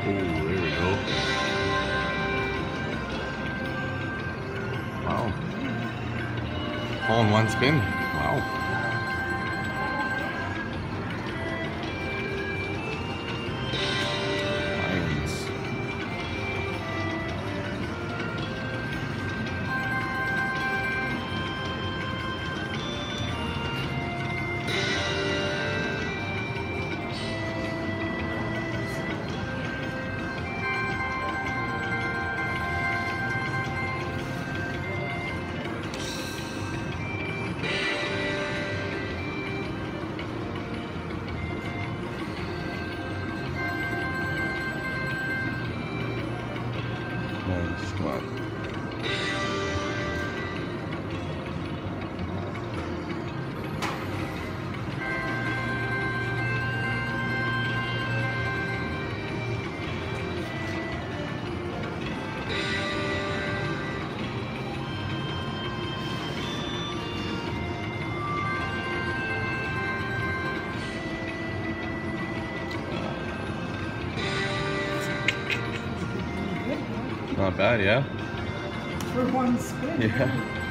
Oh, there we go. Wow. All in one spin. Wow. Lions. Nice. Come on. Not bad, yeah? For one spin. Yeah.